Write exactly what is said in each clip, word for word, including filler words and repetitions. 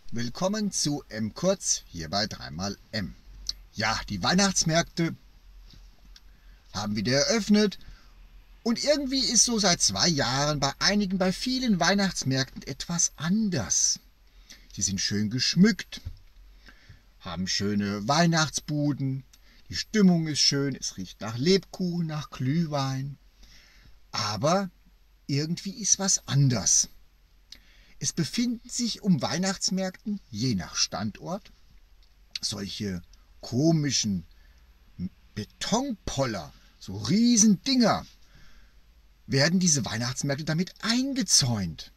Willkommen zu M kurz hier bei drei mal M. Ja, die Weihnachtsmärkte haben wieder eröffnet und irgendwie ist so seit zwei Jahren bei einigen, bei vielen Weihnachtsmärkten etwas anders. Sie sind schön geschmückt, haben schöne Weihnachtsbuden, die Stimmung ist schön, es riecht nach Lebkuchen, nach Glühwein. Aber irgendwie ist was anders. Es befinden sich um Weihnachtsmärkten, je nach Standort, solche komischen Betonpoller, so Riesendinger, werden diese Weihnachtsmärkte damit eingezäunt.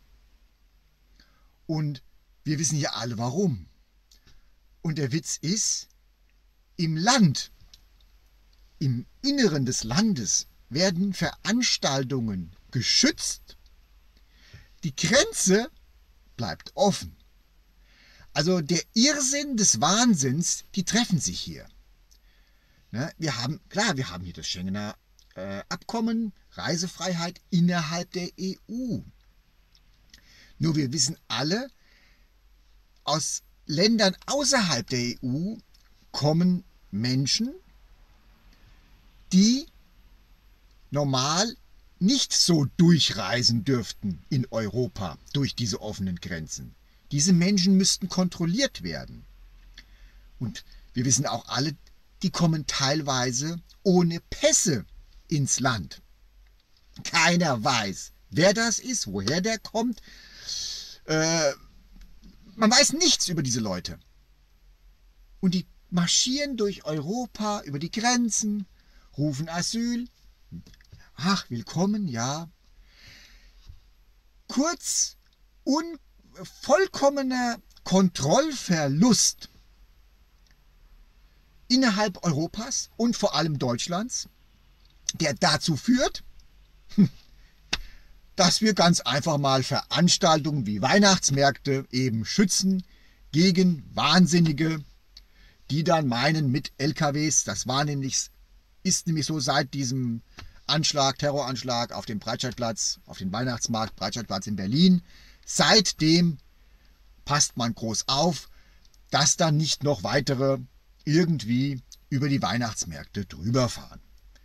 Und wir wissen ja alle warum. Und der Witz ist, im Land, im Inneren des Landes werden Veranstaltungen geschützt. Die Grenze bleibt offen. Also der Irrsinn des Wahnsinns, die treffen sich hier. Ne, wir haben, klar, wir haben hier das Schengener äh, Abkommen, Reisefreiheit innerhalb der E U. Nur wir wissen alle, aus Ländern außerhalb der E U kommen Menschen, die normal nicht so durchreisen dürften in Europa durch diese offenen Grenzen. Diese Menschen müssten kontrolliert werden. Und wir wissen auch alle, die kommen teilweise ohne Pässe ins Land. Keiner weiß, wer das ist, woher der kommt. Äh, man weiß nichts über diese Leute. Und die marschieren durch Europa, über die Grenzen, rufen Asyl. Ach, willkommen, ja. Kurz, un, vollkommener Kontrollverlust innerhalb Europas und vor allem Deutschlands, der dazu führt, dass wir ganz einfach mal Veranstaltungen wie Weihnachtsmärkte eben schützen gegen Wahnsinnige, die dann meinen mit L K Ws, das war nämlich, ist nämlich so seit diesem Anschlag, Terroranschlag auf dem Breitscheidplatz, auf den Weihnachtsmarkt Breitscheidplatz in Berlin. Seitdem passt man groß auf, dass dann nicht noch weitere irgendwie über die Weihnachtsmärkte drüber fahren.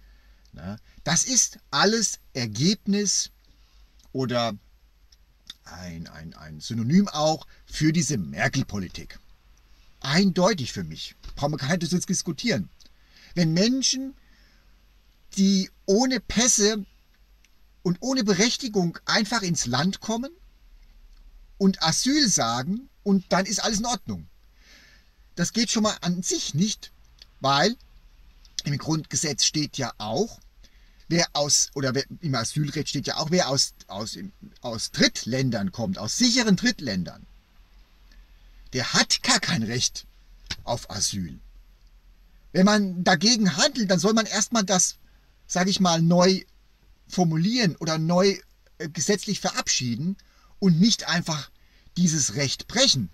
Das ist alles Ergebnis oder ein, ein, ein Synonym auch für diese Merkel-Politik. Eindeutig für mich. Brauchen wir gar nicht jetzt diskutieren. Wenn Menschen, die ohne Pässe und ohne Berechtigung einfach ins Land kommen und Asyl sagen und dann ist alles in Ordnung. Das geht schon mal an sich nicht, weil im Grundgesetz steht ja auch, wer aus, oder wer, im Asylrecht steht ja auch, wer aus, aus, aus Drittländern kommt, aus sicheren Drittländern, der hat gar kein Recht auf Asyl. Wenn man dagegen handelt, dann soll man erstmal das, sage ich mal, neu formulieren oder neu äh, gesetzlich verabschieden und nicht einfach dieses Recht brechen.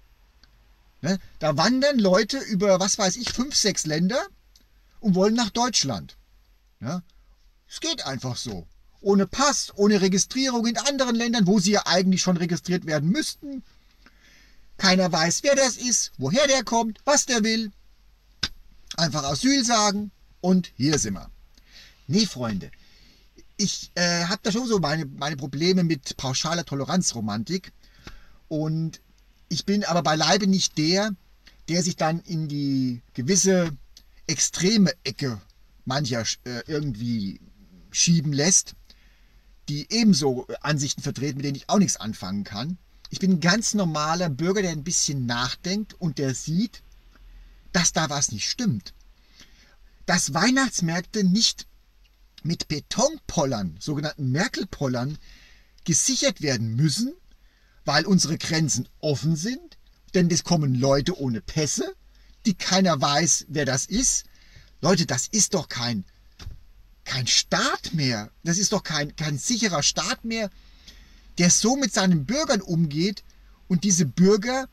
Ne? Da wandern Leute über, was weiß ich, fünf, sechs Länder und wollen nach Deutschland. Ja? Es geht einfach so. Ohne Pass, ohne Registrierung in anderen Ländern, wo sie ja eigentlich schon registriert werden müssten. Keiner weiß, wer das ist, woher der kommt, was der will. Einfach Asyl sagen und hier sind wir. Nee, Freunde, ich äh, habe da schon so meine, meine Probleme mit pauschaler Toleranzromantik und ich bin aber beileibe nicht der, der sich dann in die gewisse extreme Ecke mancher äh, irgendwie schieben lässt, die ebenso Ansichten vertreten, mit denen ich auch nichts anfangen kann. Ich bin ein ganz normaler Bürger, der ein bisschen nachdenkt und der sieht, dass da was nicht stimmt. Dass Weihnachtsmärkte nicht mit Betonpollern, sogenannten Merkel-Pollern, gesichert werden müssen, weil unsere Grenzen offen sind, denn es kommen Leute ohne Pässe, die keiner weiß, wer das ist. Leute, das ist doch kein, kein Staat mehr, das ist doch kein, kein sicherer Staat mehr, der so mit seinen Bürgern umgeht und diese Bürger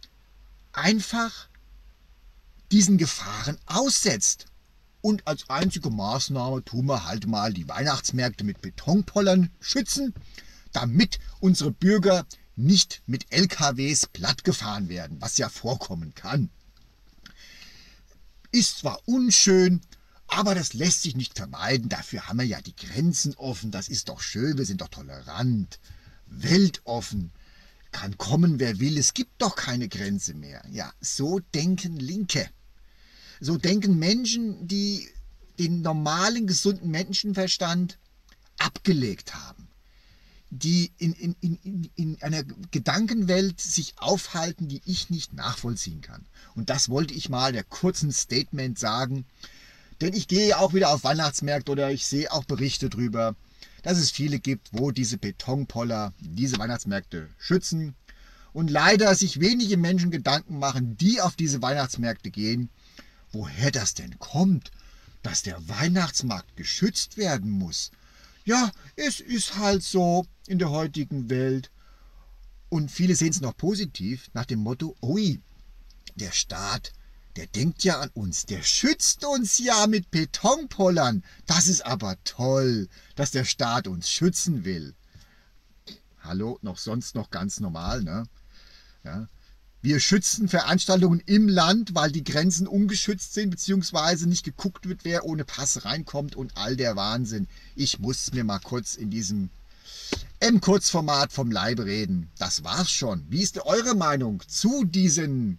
einfach diesen Gefahren aussetzt. Und als einzige Maßnahme tun wir halt mal die Weihnachtsmärkte mit Betonpollern schützen, damit unsere Bürger nicht mit L K Ws plattgefahren werden, was ja vorkommen kann. Ist zwar unschön, aber das lässt sich nicht vermeiden. Dafür haben wir ja die Grenzen offen. Das ist doch schön, wir sind doch tolerant, weltoffen. Kann kommen, wer will, es gibt doch keine Grenze mehr. Ja, so denken Linke. So denken Menschen, die den normalen, gesunden Menschenverstand abgelegt haben. Die in, in, in, in einer Gedankenwelt sich aufhalten, die ich nicht nachvollziehen kann. Und das wollte ich mal in der kurzen Statement sagen. Denn ich gehe auch wieder auf Weihnachtsmärkte oder ich sehe auch Berichte darüber, dass es viele gibt, wo diese Betonpoller diese Weihnachtsmärkte schützen und leider sich wenige Menschen Gedanken machen, die auf diese Weihnachtsmärkte gehen, woher das denn kommt, dass der Weihnachtsmarkt geschützt werden muss. Ja, es ist halt so in der heutigen Welt. Und viele sehen es noch positiv nach dem Motto, ui, der Staat, der denkt ja an uns, der schützt uns ja mit Betonpollern. Das ist aber toll, dass der Staat uns schützen will. Hallo, noch sonst noch ganz normal, ne? Ja. Wir schützen Veranstaltungen im Land, weil die Grenzen ungeschützt sind, beziehungsweise nicht geguckt wird, wer ohne Pass reinkommt und all der Wahnsinn. Ich muss mir mal kurz in diesem M-Kurzformat vom Leibe reden. Das war's schon. Wie ist eure Meinung zu diesen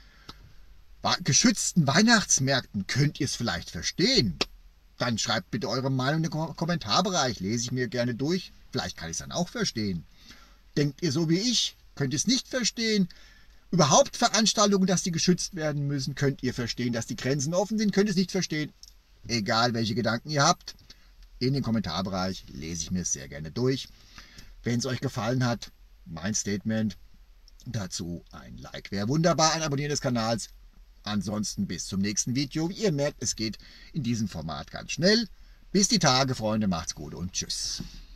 geschützten Weihnachtsmärkten? Könnt ihr es vielleicht verstehen? Dann schreibt bitte eure Meinung in den Kommentarbereich. Lese ich mir gerne durch. Vielleicht kann ich es dann auch verstehen. Denkt ihr so wie ich? Könnt ihr es nicht verstehen? Überhaupt Veranstaltungen, dass die geschützt werden müssen? Könnt ihr verstehen, dass die Grenzen offen sind? Könnt ihr es nicht verstehen? Egal, welche Gedanken ihr habt. In den Kommentarbereich lese ich mir es sehr gerne durch. Wenn es euch gefallen hat, mein Statement dazu ein Like wäre wunderbar, ein Abonnieren des Kanals. Ansonsten bis zum nächsten Video. Ihr merkt, es geht in diesem Format ganz schnell. Bis die Tage, Freunde, macht's gut und tschüss.